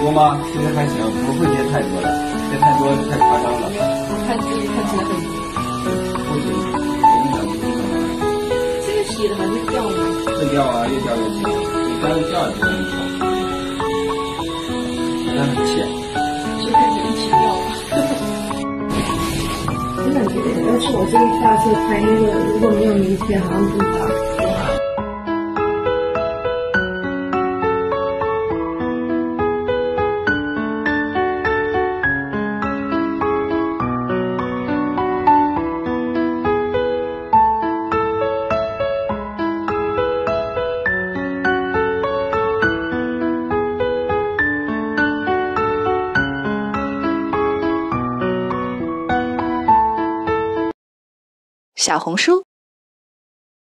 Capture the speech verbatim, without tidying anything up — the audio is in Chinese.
多吗？其实还行，不会接太多的，接太多太夸张了。 我看自己看起来很多。 不行，影响不行。 这个洗的还会掉吗？ 会掉啊，越掉越轻。你刚掉也不会掉，但很浅。 就跟你一起掉了。 我感觉要是我这个发色拍那个，如果没有明天，好像更大。 小红书